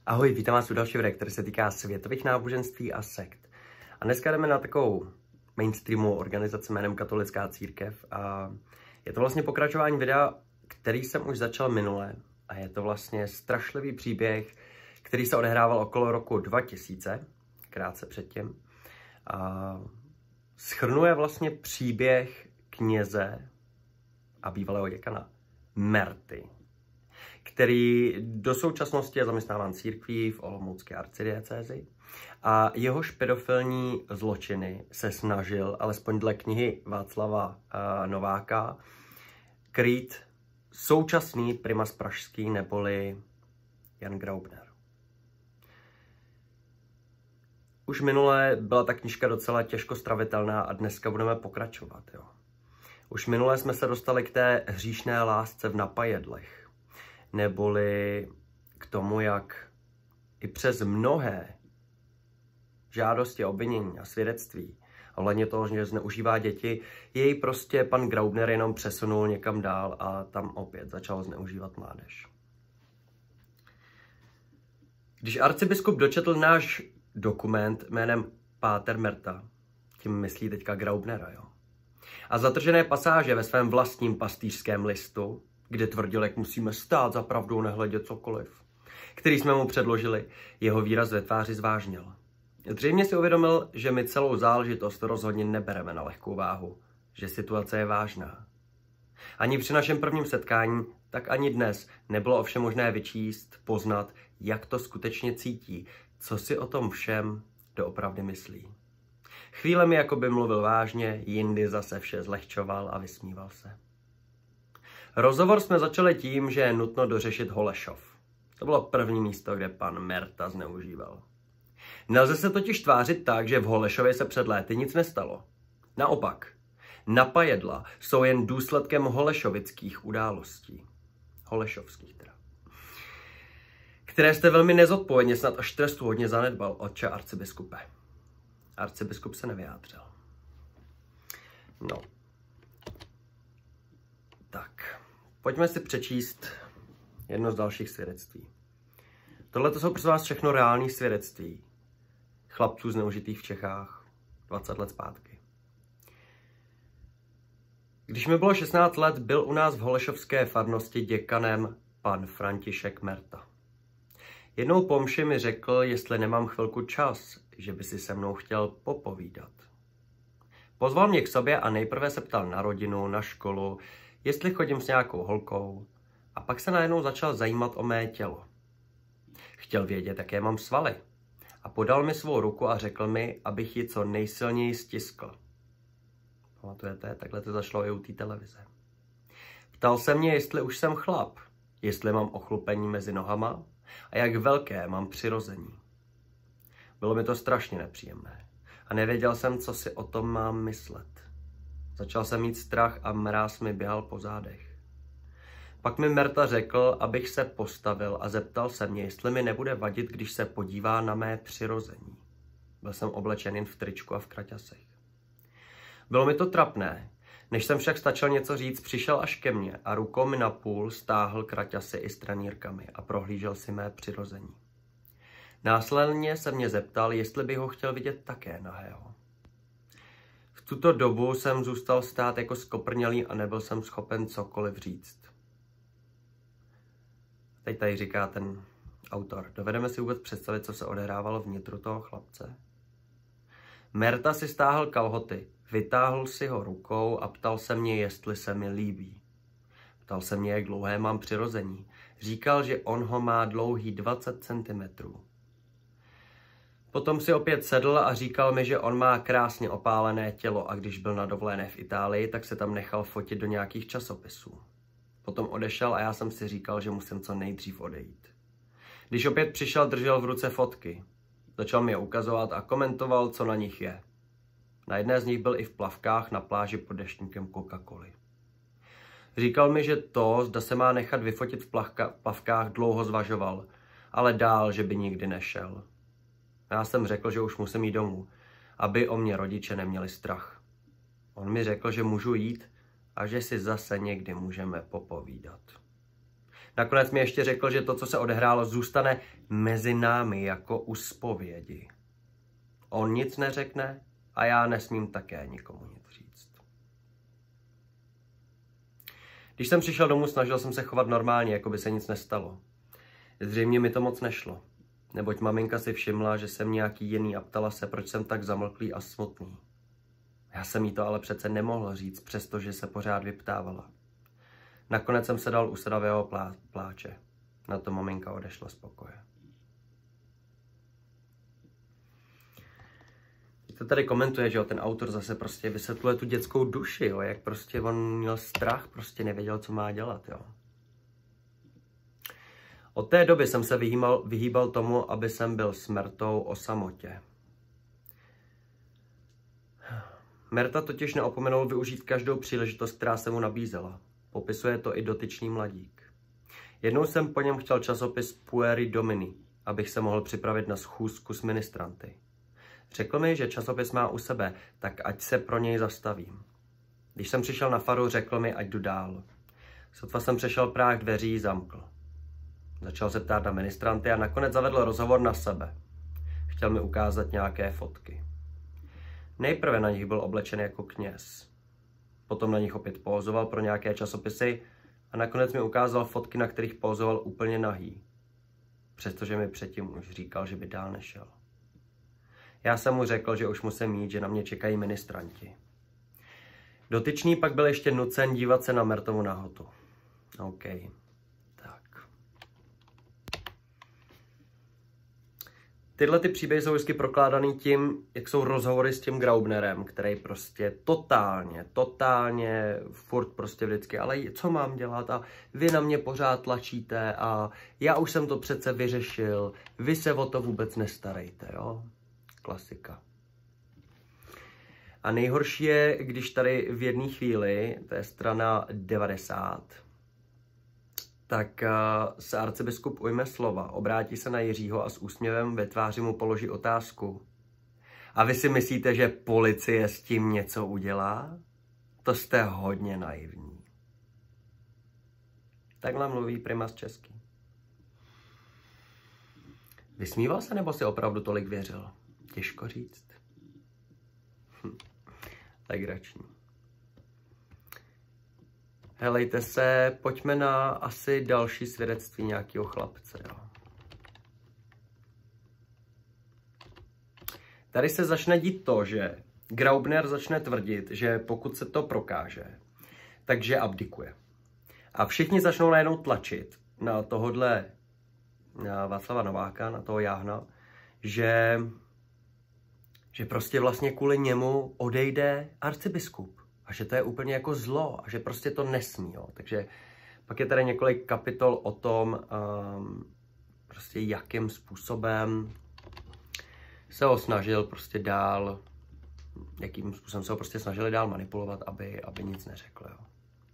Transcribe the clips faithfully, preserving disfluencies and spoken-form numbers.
Ahoj, vítám vás u dalšího videa, který se týká světových náboženství a sekt. A dneska jdeme na takovou mainstreamovou organizaci jménem Katolická církev. A je to vlastně pokračování videa, který jsem už začal minule. A je to vlastně strašlivý příběh, který se odehrával okolo roku dva tisíce, krátce předtím. A shrnuje vlastně příběh kněze a bývalého děkana Merty, který do současnosti je zaměstnáván církví v olomoucké arcidiecézi a jehož pedofilní zločiny se snažil, alespoň dle knihy Václava uh, Nováka, krýt současný primas pražský neboli Jan Graubner. Už minule byla ta knížka docela těžko stravitelná a dneska budeme pokračovat. Jo. Už minule jsme se dostali k té hříšné lásce v napajedlech, neboli k tomu, jak i přes mnohé žádosti, obvinění a svědectví, a hlavně toho, že zneužívá děti, jej prostě pan Graubner jenom přesunul někam dál a tam opět začal zneužívat mládež. Když arcibiskup dočetl náš dokument jménem Páter Merta, tím myslí teďka Graubnera, jo, a zatržené pasáže ve svém vlastním pastýřském listu, kde tvrdil, jak musíme stát za pravdou, nehledět cokoliv, který jsme mu předložili, jeho výraz ve tváři zvážnil. Zřejmě si uvědomil, že my celou záležitost rozhodně nebereme na lehkou váhu, že situace je vážná. Ani při našem prvním setkání, tak ani dnes nebylo ovšem možné vyčíst, poznat, jak to skutečně cítí, co si o tom všem doopravdy myslí. Chvíle mi jako by mluvil vážně, jindy zase vše zlehčoval a vysmíval se. Rozhovor jsme začali tím, že je nutno dořešit Holešov. To bylo první místo, kde pan Merta zneužíval. Nelze se totiž tvářit tak, že v Holešově se před léty nic nestalo. Naopak, napajedla jsou jen důsledkem holešovických událostí. Holešovských teda. Které jste velmi nezodpovědně, snad až trestu hodně zanedbal, otče arcibiskupe. Arcibiskup se nevyjádřil. No. Tak, pojďme si přečíst jedno z dalších svědectví. Tohle to jsou pro vás všechno reální svědectví chlapců zneužitých v Čechách dvacet let zpátky. Když mi bylo šestnáct let, byl u nás v holešovské farnosti děkanem pan František Merta. Jednou po mši mi řekl, jestli nemám chvilku čas, že by si se mnou chtěl popovídat. Pozval mě k sobě a nejprve se ptal na rodinu, na školu, jestli chodím s nějakou holkou, a pak se najednou začal zajímat o mé tělo. Chtěl vědět, jaké mám svaly, a podal mi svou ruku a řekl mi, abych ji co nejsilněji stiskl. Pamatujete, takhle to začalo i u té televize. Ptal se mě, jestli už jsem chlap, jestli mám ochlupení mezi nohama a jak velké mám přirození. Bylo mi to strašně nepříjemné a nevěděl jsem, co si o tom mám myslet. Začal jsem mít strach a mráz mi běhal po zádech. Pak mi Merta řekl, abych se postavil a zeptal se mě, jestli mi nebude vadit, když se podívá na mé přirození. Byl jsem oblečen jen v tričku a v kraťasech. Bylo mi to trapné. Než jsem však stačil něco říct, přišel až ke mně a rukou mi napůl stáhl kraťasy i stranírkami a prohlížel si mé přirození. Následně se mě zeptal, jestli bych ho chtěl vidět také nahého. V tuto dobu jsem zůstal stát jako skoprnělý a nebyl jsem schopen cokoliv říct. Teď tady říká ten autor. Dovedeme si vůbec představit, co se odehrávalo vnitru toho chlapce? Merta si stáhl kalhoty, vytáhl si ho rukou a ptal se mě, jestli se mi líbí. Ptal se mě, jak dlouhé mám přirození. Říkal, že on ho má dlouhý dvacet centimetrů. Potom si opět sedl a říkal mi, že on má krásně opálené tělo a když byl na dovolené v Itálii, tak se tam nechal fotit do nějakých časopisů. Potom odešel a já jsem si říkal, že musím co nejdřív odejít. Když opět přišel, držel v ruce fotky. Začal mi je ukazovat a komentoval, co na nich je. Na jedné z nich byl i v plavkách na pláži pod deštníkem Coca-Coly. Říkal mi, že to, zda se má nechat vyfotit v plavka, plavkách, dlouho zvažoval, ale dál, že by nikdy nešel. Já jsem řekl, že už musím jít domů, aby o mě rodiče neměli strach. On mi řekl, že můžu jít a že si zase někdy můžeme popovídat. Nakonec mi ještě řekl, že to, co se odehrálo, zůstane mezi námi jako u zpovědi. On nic neřekne a já nesmím také nikomu nic říct. Když jsem přišel domů, snažil jsem se chovat normálně, jako by se nic nestalo. Zřejmě mi to moc nešlo, neboť maminka si všimla, že jsem nějaký jiný a ptala se, proč jsem tak zamlklý a smutný. Já jsem jí to ale přece nemohl říct, přestože se pořád vyptávala. Nakonec jsem se dal u sedavého plá pláče. Na to maminka odešla z pokoje. To tady komentuje, že jo, ten autor zase prostě vysvětluje tu dětskou duši, jo, jak prostě on měl strach, prostě nevěděl, co má dělat, jo. Od té doby jsem se vyhýbal, vyhýbal tomu, aby jsem byl s Mertou o samotě. Merta totiž neopomenul využít každou příležitost, která se mu nabízela. Popisuje to i dotyčný mladík. Jednou jsem po něm chtěl časopis Pueri Domini, abych se mohl připravit na schůzku s ministranty. Řekl mi, že časopis má u sebe, tak ať se pro něj zastavím. Když jsem přišel na faru, řekl mi, ať jdu dál. Sotva jsem přešel práh dveří, zamkl. Začal se ptát na ministranty a nakonec zavedl rozhovor na sebe. Chtěl mi ukázat nějaké fotky. Nejprve na nich byl oblečen jako kněz. Potom na nich opět pózoval pro nějaké časopisy a nakonec mi ukázal fotky, na kterých pózoval úplně nahý. Přestože mi předtím už říkal, že by dál nešel. Já jsem mu řekl, že už musím jít, že na mě čekají ministranti. Dotyčný pak byl ještě nucen dívat se na Mertovu nahotu. OK. Tak. Tyhle ty příběhy jsou vždycky prokládaný tím, jak jsou rozhovory s tím Graubnerem, který prostě totálně, totálně, furt prostě vždycky, ale co mám dělat a vy na mě pořád tlačíte a já už jsem to přece vyřešil, vy se o to vůbec nestarejte, jo? Klasika. A nejhorší je, když tady v jedné chvíli, to je strana devadesát, tak se arcibiskup ujme slova, obrátí se na Jiřího a s úsměvem ve tváři mu položí otázku. A vy si myslíte, že policie s tím něco udělá? To jste hodně naivní. Takhle mluví primas český. Vysmíval se nebo si opravdu tolik věřil? Těžko říct. Hm. Legrační. Helejte se, pojďme na asi další svědectví nějakého chlapce. Jo. Tady se začne dít to, že Graubner začne tvrdit, že pokud se to prokáže, takže abdikuje. A všichni začnou najednou tlačit na tohodle na Václava Nováka, na toho jáhna, že, že prostě vlastně kvůli němu odejde arcibiskup. A že to je úplně jako zlo a že prostě to nesmí. Jo. Takže pak je tady několik kapitol o tom, um, prostě jakým způsobem se ho snažil prostě dál, jakým způsobem se ho prostě snažili dál manipulovat, aby, aby nic neřekl. Jo.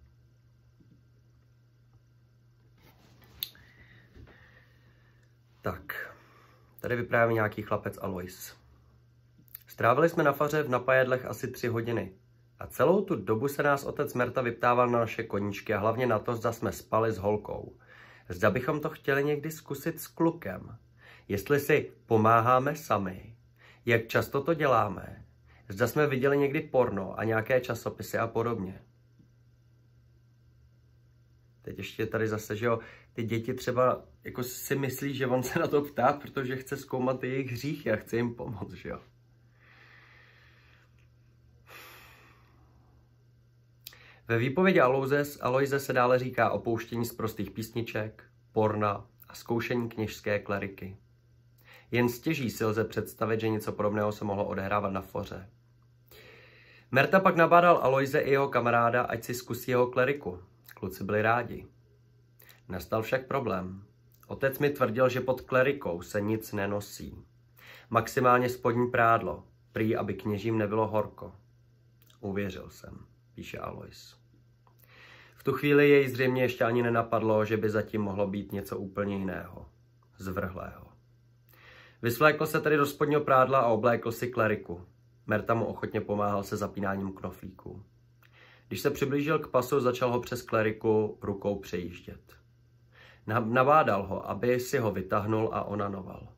Tak, tady vypráví nějaký chlapec Alois. Strávili jsme na faře v Napajedlech asi tři hodiny. A celou tu dobu se nás otec Merta vyptával na naše koníčky a hlavně na to, zda jsme spali s holkou. Zda bychom to chtěli někdy zkusit s klukem. Jestli si pomáháme sami, jak často to děláme. Zda jsme viděli někdy porno a nějaké časopisy a podobně. Teď ještě tady zase, že jo, ty děti třeba jako si myslí, že on se na to ptá, protože chce zkoumat jejich hříchy a chce jim pomoct, že jo. Ve výpovědi Aloise se dále říká opouštění z prostých písniček, porna a zkoušení kněžské kleriky. Jen stěží si lze představit, že něco podobného se mohlo odehrávat na foře. Merta pak nabádal Aloise i jeho kamaráda, ať si zkusí jeho kleriku. Kluci byli rádi. Nastal však problém. Otec mi tvrdil, že pod klerikou se nic nenosí. Maximálně spodní prádlo, prý aby kněžím nebylo horko. Uvěřil jsem, píše Alois. V tu chvíli jej zřejmě ještě ani nenapadlo, že by zatím mohlo být něco úplně jiného. Zvrhlého. Vysvlékl se tedy do spodního prádla a oblékl si kleriku. Merta mu ochotně pomáhal se zapínáním knoflíků. Když se přiblížil k pasu, začal ho přes kleriku rukou přejíždět. Nabádal ho, aby si ho vytáhnul a onanoval.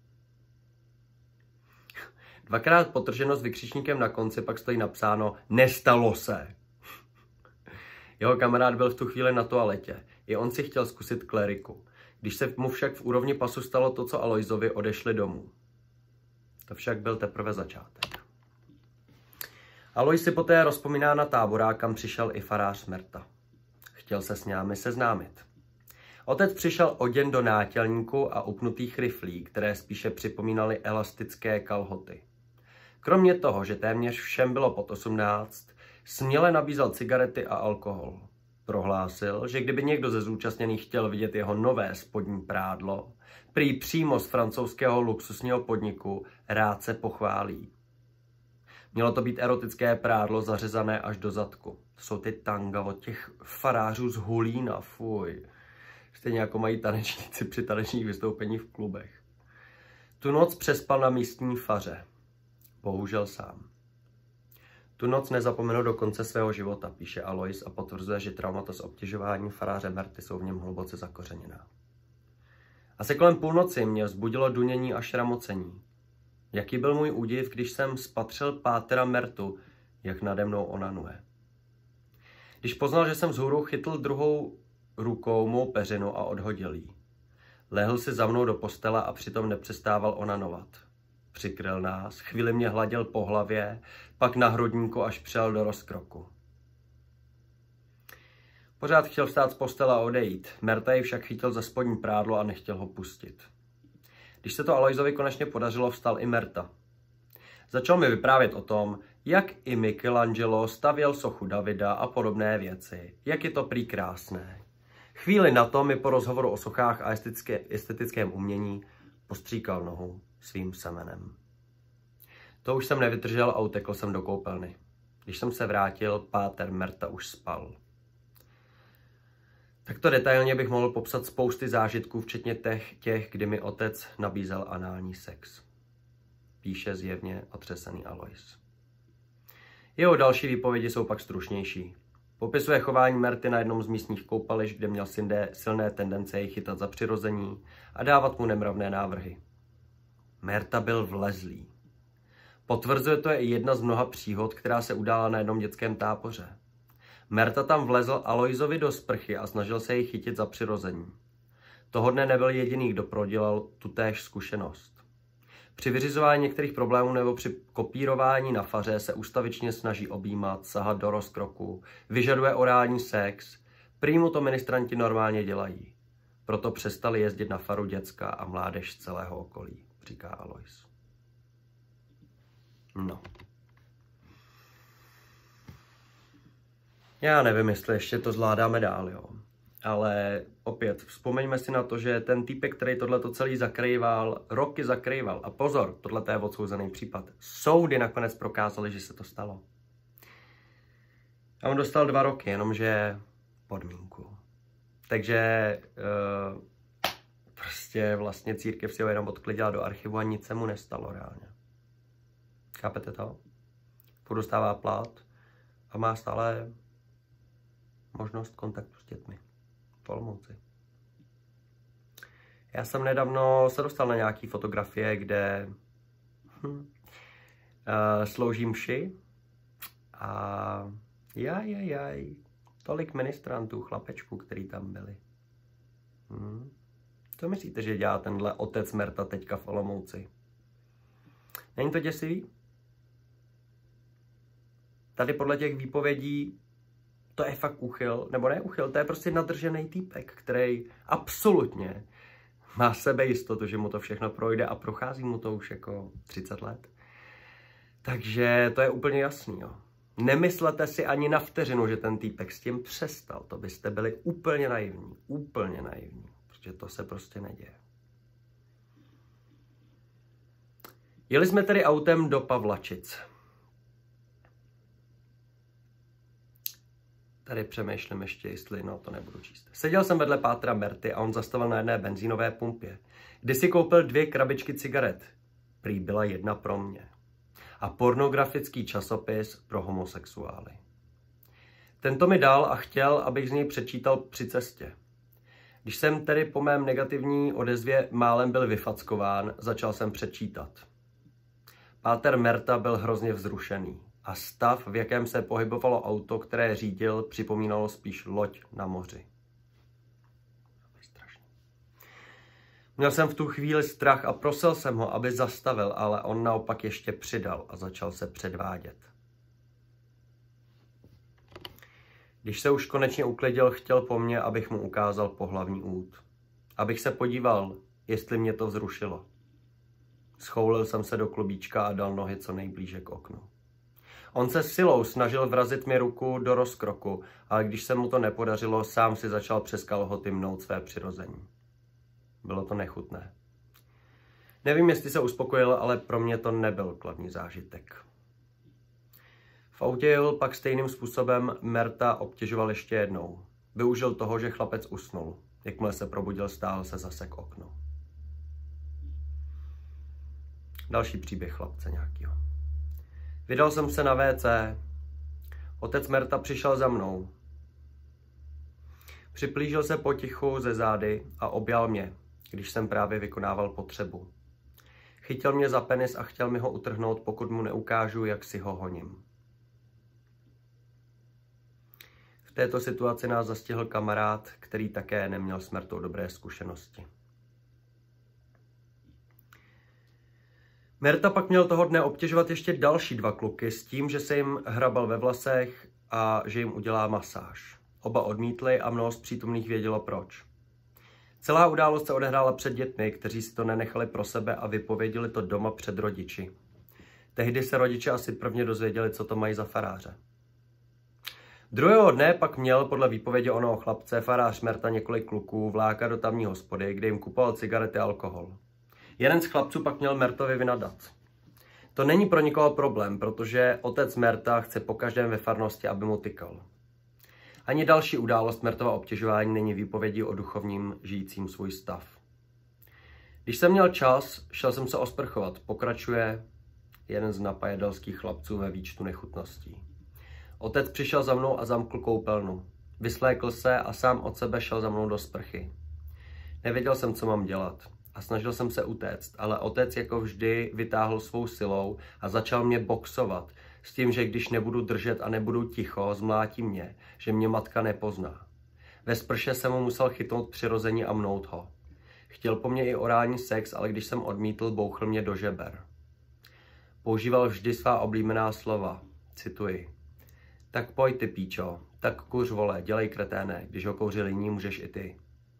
Dvakrát potrženo s vykřičníkem na konci, pak stojí napsáno nestalo se. Jeho kamarád byl v tu chvíli na toaletě. I on si chtěl zkusit kleriku. Když se mu však v úrovni pasu stalo to, co Aloisovi, odešli domů. To však byl teprve začátek. Alois si poté rozpomíná na tábora, kam přišel i farář Merta. Chtěl se s námi seznámit. Otec přišel oděn do nátělníku a upnutých riflí, které spíše připomínaly elastické kalhoty. Kromě toho, že téměř všem bylo pod osmnáct, směle nabízel cigarety a alkohol. Prohlásil, že kdyby někdo ze zúčastněných chtěl vidět jeho nové spodní prádlo, prý přímo z francouzského luxusního podniku, rád se pochválí. Mělo to být erotické prádlo zařezané až do zadku. To jsou ty tanga od těch farářů z Hulína, fuj. Stejně jako mají tanečníci při tanečních vystoupeních v klubech. Tu noc přespal na místní faře. Bohužel sám. Tu noc nezapomenu do konce svého života, píše Alois a potvrzuje, že traumata z obtěžování faráře Merty jsou v něm hluboce zakořeněná. Asi kolem půlnoci mě vzbudilo dunění a šramocení. Jaký byl můj údiv, když jsem spatřil pátera Mertu, jak nade mnou onanuje. Když poznal, že jsem vzhůru, chytl druhou rukou mou peřinu a odhodil ji. Lehl si za mnou do postele a přitom nepřestával onanovat. Přikryl nás, chvíli mě hladil po hlavě, pak na hrudníku, až přijel do rozkroku. Pořád chtěl vstát z postele a odejít. Merta ji však chytil za spodní prádlo a nechtěl ho pustit. Když se to Aloisovi konečně podařilo, vstal i Merta. Začal mi vyprávět o tom, jak i Michelangelo stavěl sochu Davida a podobné věci. Jak je to prý krásné. Chvíli na to mi po rozhovoru o sochách a estetické, estetickém umění postříkal nohu svým semenem. To už jsem nevydržel a utekl jsem do koupelny. Když jsem se vrátil, páter Merta už spal. Takto detailně bych mohl popsat spousty zážitků, včetně těch, těch, kdy mi otec nabízel anální sex. Píše zjevně otřesený Alois. Jeho další výpovědi jsou pak stručnější. Popisuje chování Merty na jednom z místních koupališť, kde měl silné tendence jej chytat za přirození a dávat mu nemravné návrhy. Merta byl vlezlý. Potvrzuje to i jedna z mnoha příhod, která se udála na jednom dětském táboře. Merta tam vlezl Aloisovi do sprchy a snažil se jej chytit za přirození. Toho dne nebyl jediný, kdo prodělal tutéž zkušenost. Při vyřizování některých problémů nebo při kopírování na faře se ustavičně snaží objímat, sahat do rozkroku, vyžaduje orální sex, prý mu to ministranti normálně dělají. Proto přestali jezdit na faru děcka a mládež z celého okolí, říká Alois. No. Já nevím, jestli ještě to zvládáme dál, jo. Ale opět, vzpomeňme si na to, že ten týpek, který tohleto celý zakrýval, roky zakrýval. A pozor, tohle je odsouzený případ. Soudy nakonec prokázaly, že se to stalo. A on dostal dva roky, jenomže podmínku. Takže uh, prostě vlastně církev si ho jenom odklidila do archivu a nic se mu nestalo reálně. Chápete to? Furt dostává plat a má stále možnost kontaktu s dětmi. V Olomouci. Já jsem nedávno se dostal na nějaký fotografie, kde hm, uh, slouží mši a jaj, jaj, jaj, tolik ministrantů, chlapečků, který tam byli. Hm. Co myslíte, že dělá tenhle otec Merta teďka v Olomouci? Není to děsivý? Tady podle těch výpovědí to je fakt uchyl, nebo ne uchyl, to je prostě nadržený týpek, který absolutně má sebejistotu, že mu to všechno projde a prochází mu to už jako třicet let. Takže to je úplně jasný, jo. Nemyslete si ani na vteřinu, že ten týpek s tím přestal, to byste byli úplně naivní, úplně naivní, protože to se prostě neděje. Jeli jsme tedy autem do Pavlačic. Tady přemýšlím ještě, jestli, no to nebudu číst. Seděl jsem vedle pátra Merty a on zastavil na jedné benzínové pumpě, kdy si koupil dvě krabičky cigaret. Prý byla jedna pro mě. A pornografický časopis pro homosexuály. Tento mi dal a chtěl, abych z něj přečítal při cestě. Když jsem tedy po mém negativní odezvě málem byl vyfackován, začal jsem přečítat. Páter Merta byl hrozně vzrušený a stav, v jakém se pohybovalo auto, které řídil, připomínalo spíš loď na moři. Měl jsem v tu chvíli strach a prosil jsem ho, aby zastavil, ale on naopak ještě přidal a začal se předvádět. Když se už konečně uklidil, chtěl po mně, abych mu ukázal pohlavní úd. Abych se podíval, jestli mě to vzrušilo. Schoulil jsem se do klubíčka a dal nohy co nejblíže k oknu. On se silou snažil vrazit mi ruku do rozkroku, ale když se mu to nepodařilo, sám si začal přes kalhoty mnout své přirození. Bylo to nechutné. Nevím, jestli se uspokojil, ale pro mě to nebyl kladný zážitek. V autě jel pak stejným způsobem Merta obtěžoval ještě jednou. Využil toho, že chlapec usnul. Jakmile se probudil, stáhl se zase k oknu. Další příběh chlapce nějakýho. Vydal jsem se na vé cé. Otec Merta přišel za mnou. Připlížil se potichu ze zády a objal mě, když jsem právě vykonával potřebu. Chytil mě za penis a chtěl mi ho utrhnout, pokud mu neukážu, jak si ho honím. V této situaci nás zastihl kamarád, který také neměl s Mertou dobré zkušenosti. Merta pak měl toho dne obtěžovat ještě další dva kluky s tím, že se jim hrabal ve vlasech a že jim udělá masáž. Oba odmítli a mnoho z přítomných vědělo proč. Celá událost se odehrála před dětmi, kteří si to nenechali pro sebe a vypověděli to doma před rodiči. Tehdy se rodiče asi prvně dozvěděli, co to mají za faráře. Druhého dne pak měl podle výpovědi onoho chlapce farář Merta několik kluků vlákat do tamní hospody, kde jim kupoval cigarety a alkohol. Jeden z chlapců pak měl Mertovi vynadat. To není pro nikoho problém, protože otec Merta chce po každém ve farnosti, aby mu tykal. Ani další událost Mertova obtěžování není výpovědí o duchovním žijícím svůj stav. Když jsem měl čas, šel jsem se osprchovat, pokračuje jeden z napajedelských chlapců ve výčtu nechutností. Otec přišel za mnou a zamkl koupelnu. Vyslékl se a sám od sebe šel za mnou do sprchy. Nevěděl jsem, co mám dělat a snažil jsem se utéct, ale otec jako vždy vytáhl svou silou a začal mě boxovat s tím, že když nebudu držet a nebudu ticho, zmlátí mě, že mě matka nepozná. Ve sprše jsem mu musel chytnout přirození a mnout ho. Chtěl po mně i orální sex, ale když jsem odmítl, bouchl mě do žeber. Používal vždy svá oblíbená slova. Cituji. Tak pojď ty píčo, tak kuř vole, dělej kreténe, když ho kouřili jiní, můžeš i ty.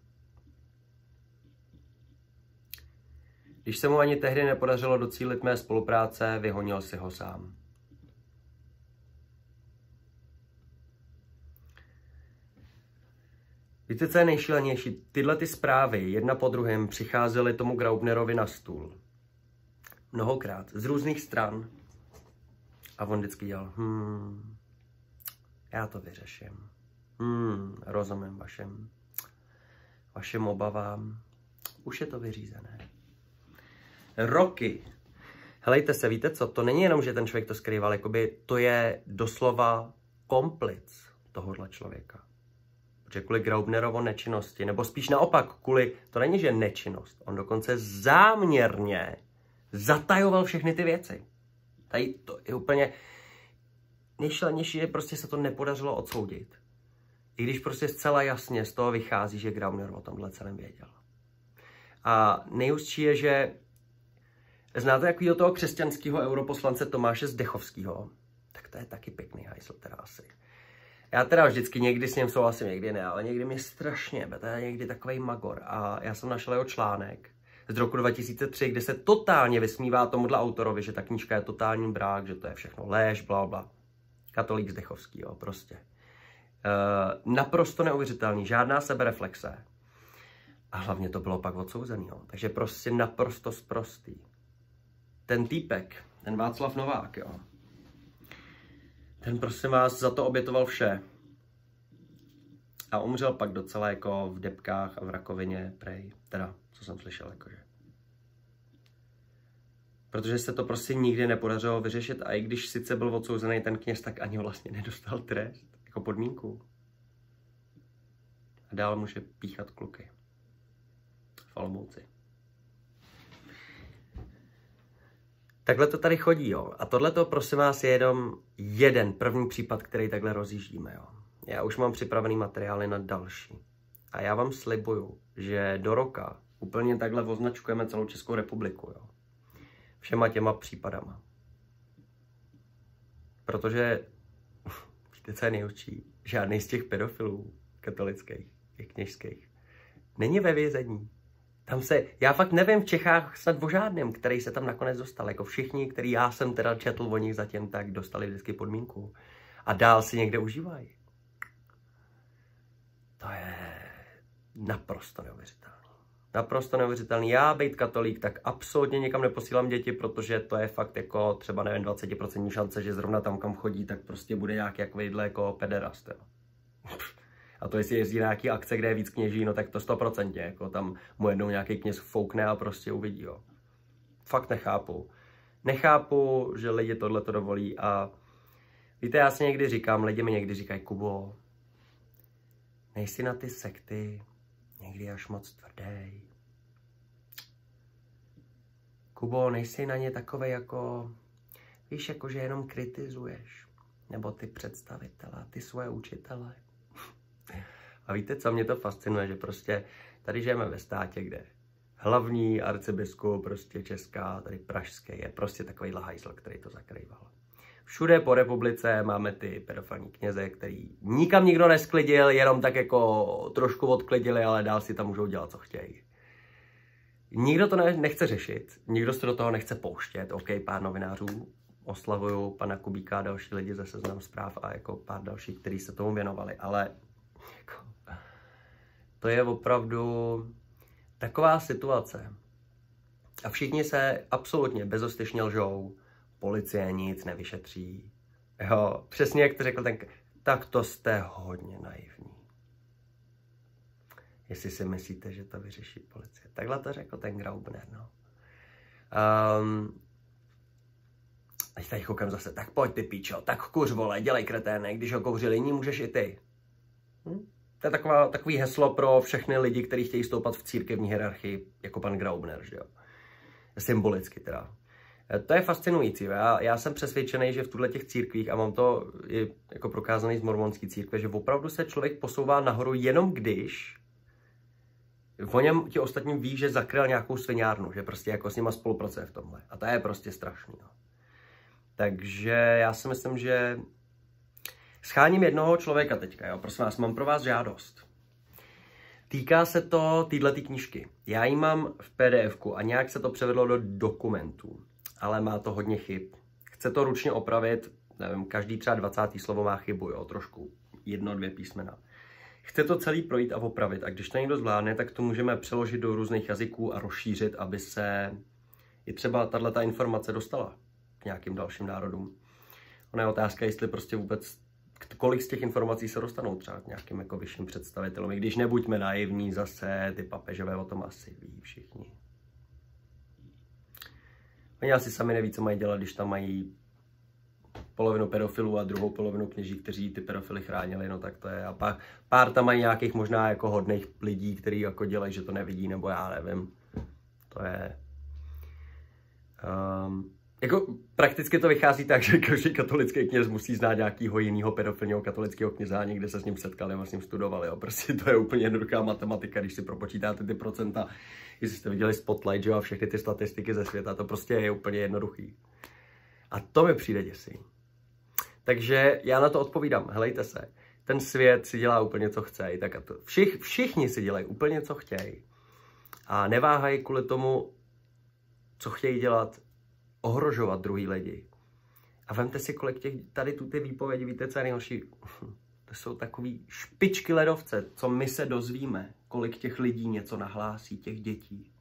Když se mu ani tehdy nepodařilo docílit mé spolupráce, vyhonil si ho sám. Víte, co je nejšílenější? Tyhle ty zprávy, jedna po druhém, přicházely tomu Graubnerovi na stůl. Mnohokrát, z různých stran. A on vždycky dělal, hmm, já to vyřeším. Hmm, rozumím vašem, vašem obavám. Už je to vyřízené. Roky. Helejte se, víte co? To není jenom, že ten člověk to skrýval, jakoby to je doslova komplic tohohle člověka. Protože kvůli Graubnerovo nečinnosti, nebo spíš naopak, kvůli, to není, že nečinnost, on dokonce záměrně zatajoval všechny ty věci. Tady to je úplně nejšílenější, že prostě se to nepodařilo odsoudit. I když prostě zcela jasně z toho vychází, že Graubner o tomhle celém věděl. A nejhustší je, že znáte takového toho křesťanského europoslance Tomáše Zdechovského? Tak to je taky pěkný hajsl teda asi. Já teda vždycky někdy s ním souhlasím, někdy ne, ale někdy mě strašně, to je někdy takovej magor. A já jsem našel jeho článek z roku dva tisíce tři, kde se totálně vysmívá tomuhle autorovi, že ta knížka je totální brák, že to je všechno lež, bla, bla. Katolík Zdechovský, jo, prostě. E, naprosto neuvěřitelný, žádná sebereflexe. A hlavně to bylo pak odsouzený, jo. Takže prostě naprosto sprostý. Ten týpek, ten Václav Novák, jo. Ten prosím vás za to obětoval vše. A umřel pak docela jako v depkách a v rakovině, prej. Teda, co jsem slyšel, jakože. Protože se to prostě nikdy nepodařilo vyřešit a i když sice byl odsouzený ten kněz, tak ani vlastně nedostal trest, jako podmínku. a dál může píchat kluky v Olomouci. Takhle to tady chodí, jo. A tohle to, prosím vás, je jenom jeden první případ, který takhle rozjíždíme, jo. Já už mám připravený materiály na další. A já vám slibuju, že do roka úplně takhle označkujeme celou Českou republiku, jo. Všema těma případama. Protože, víte, co je nejhorší? Žádný z těch pedofilů katolických, těch kněžských, není ve vězení. Tam se, já fakt nevím v Čechách snad o žádném, který se tam nakonec dostal. Jako všichni, který já jsem teda četl o nich zatím, tak dostali vždycky podmínku. A dál si někde užívají. To je naprosto neuvěřitelný. Naprosto neuvěřitelný. Já, být katolík, tak absolutně nikam neposílám děti, protože to je fakt jako třeba, nevím, dvacet procent šance, že zrovna tam, kam chodí, tak prostě bude nějaký jakýhle jako pederast, jo. A to jestli jezdí na nějaký akce, kde je víc kněží, no tak to sto procent, jako tam mu jednou nějaký kněz foukne a prostě uvidí, jo. Fakt nechápu. Nechápu, že lidi tohle to dovolí a víte, já si někdy říkám, lidi mi někdy říkají, Kubo, nejsi na ty sekty někdy až moc tvrdý. Kubo, nejsi na ně takovej jako, víš, jako že jenom kritizuješ. Nebo ty představitele, ty svoje učitele. A víte, co mě to fascinuje, že prostě tady žijeme ve státě, kde hlavní arcibiskup prostě česká, tady pražský, je prostě takový hajzl, který to zakrýval. Všude po republice máme ty pedofilní kněze, který nikam nikdo nesklidil, jenom tak jako trošku odklidili, ale dál si tam můžou dělat, co chtějí. Nikdo to ne, nechce řešit, nikdo se do toho nechce pouštět. OK, pár novinářů oslavují pana Kubíka a další lidi ze Seznam Zpráv a jako pár dalších, kteří se tomu věnovali, ale jako, to je opravdu taková situace. A všichni se absolutně bezostyšně lžou, policie nic nevyšetří. Jo, přesně jak to řekl ten, tak to jste hodně naivní. Jestli si myslíte, že to vyřeší policie. Takhle to řekl ten Graubner, no. Um, teď tady koukám zase, tak pojď ty píčo, tak kuř vole, dělej kreténe, když ho kouřili jiní, můžeš i ty. Hm? To je taková, takový heslo pro všechny lidi, kteří chtějí stoupat v církevní hierarchii, jako pan Graubner, že jo. Symbolicky teda. To je fascinující. Já, já jsem přesvědčený, že v tuhle těch církvích, a mám to i jako prokázaný z mormonské církve, že opravdu se člověk posouvá nahoru jenom když o něm ti ostatní ví, že zakryl nějakou sviňárnu, že prostě jako s nima spolupracuje v tomhle. A to je prostě strašný. No. Takže já si myslím, že scháním jednoho člověka teďka, jo. Prosím vás, mám pro vás žádost. Týká se to téhletý knížky. Já ji mám v P D F ku a nějak se to převedlo do dokumentů, ale má to hodně chyb. Chce to ručně opravit, nevím, každý třeba dvacátý slovo má chybu, jo, trošku, jedno, dvě písmena. Chce to celý projít a opravit a když to někdo zvládne, tak to můžeme přeložit do různých jazyků a rozšířit, aby se i třeba tato informace dostala k nějakým dalším národům. Ona je otázka, jestli prostě vůbec, kolik z těch informací se dostanou třeba k nějakým jako vyšším představitelům. I když nebuďme naivní zase, ty papežové o tom asi ví všichni. Oni asi sami neví, co mají dělat, když tam mají polovinu pedofilů a druhou polovinu kněží, kteří ty pedofily chránili, no tak to je. A pár, pár tam mají nějakých možná jako hodných lidí, kteří jako dělají, že to nevidí, nebo já nevím. To je... Um, jako prakticky to vychází tak, že každý katolický kněz musí znát nějakého jiného pedofilního katolického kněze a někde se s ním setkali a s ním studovali. Jo. Prostě to je úplně jednoduchá matematika, když si propočítáte ty procenta, jestli jste viděli Spotlight, že, a všechny ty statistiky ze světa, to prostě je úplně jednoduchý. A to mi přijde děsí. Takže já na to odpovídám, helejte se, ten svět si dělá úplně, co chce, tak a to, všich, všichni si dělají úplně, co chtějí. A neváhají kvůli tomu, co chtějí dělat, ohrožovat druhý lidi. A vemte si, kolik těch, tady tu ty výpovědi, víte, co je nejhorší? To jsou takový špičky ledovce, co my se dozvíme, kolik těch lidí něco nahlásí, těch dětí.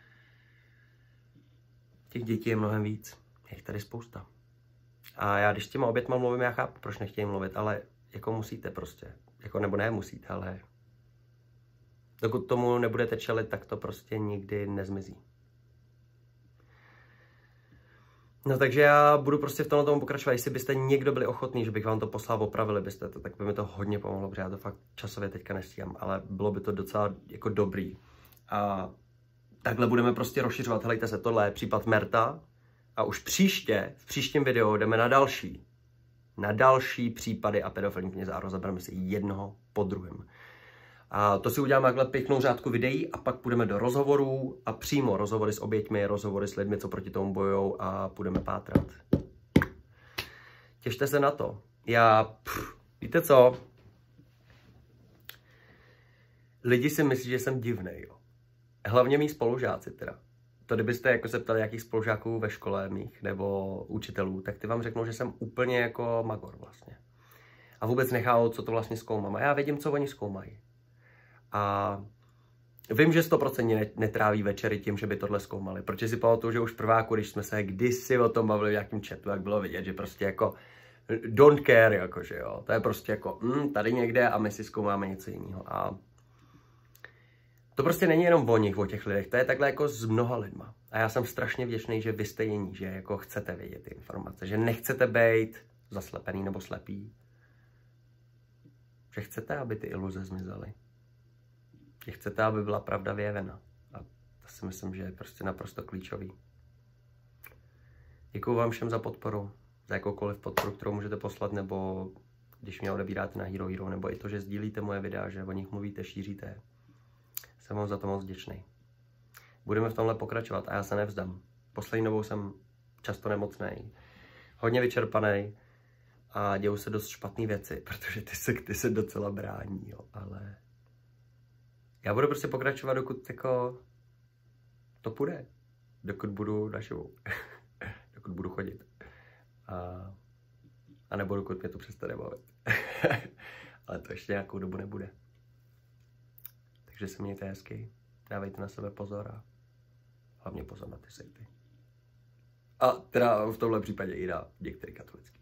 Těch dětí je mnohem víc. Je jich tady spousta. A já, když s těma obětma mluvím, já chápu, proč nechtějí mluvit, ale jako musíte prostě. Jako, nebo ne musíte, ale dokud tomu nebudete čelit, tak to prostě nikdy nezmizí. No takže já budu prostě v tomhle tomu pokračovat. Jestli byste někdo byli ochotný, že bych vám to poslal, opravili byste to, tak by mi to hodně pomohlo, protože já to fakt časově teďka nestíhám, ale bylo by to docela jako dobrý. A takhle budeme prostě rozšiřovat. Helejte se, tohle je případ Merta a už příště, v příštím videu jdeme na další. Na další případy a pedofilní knize a rozebereme si jednoho po druhém. A to si uděláme takhle pěknou řádku videí a pak půjdeme do rozhovorů a přímo rozhovory s oběťmi, rozhovory s lidmi, co proti tomu bojujou a půjdeme pátrat. Těšte se na to. Já, pff, víte co? Lidi si myslí, že jsem divnej, jo. Hlavně mý spolužáci teda. To kdybyste jako se ptali nějakých spolužáků ve škole mých nebo učitelů, tak ty vám řeknou, že jsem úplně jako magor vlastně. A vůbec nechápu, co to vlastně zkoumám. A já vědím, co oni zkoumají. A vím, že sto procent netráví večery tím, že by tohle zkoumali. Protože si pamatuju, že už v prváku, když jsme se kdysi o tom bavili v nějakém chatu, jak bylo vidět, že prostě jako don't care, jakože jo. To je prostě jako mm, tady někde a my si zkoumáme něco jiného. A to prostě není jenom o nich, o těch lidech, to je takhle jako s mnoha lidma. A já jsem strašně vděčný, že vy jste jiní, že jako chcete vědět ty informace, že nechcete být zaslepený nebo slepý. Že chcete, aby ty iluze zmizely. Že chcete, aby byla pravda vyjevena. A to si myslím, že je prostě naprosto klíčový. Děkuju vám všem za podporu, za jakoukoliv podporu, kterou můžete poslat, nebo když mě odebíráte na Hero Hero, nebo i to, že sdílíte moje videa, že o nich mluvíte, šíříte. Jsem vám za to moc vděčný. Budeme v tomhle pokračovat a já se nevzdám. Poslední dobou jsem často nemocnej, hodně vyčerpaný a dějou se dost špatné věci, protože ty se, ty se docela brání, jo, ale já budu prostě pokračovat, dokud jako to půjde, dokud budu naživu, dokud budu chodit a, a nebo dokud mě to přestane bavit, ale to ještě nějakou dobu nebude. Takže se mějte hezky, dávejte na sebe pozor a hlavně pozor na ty sekty. A teda v tomhle případě i na některé katolické.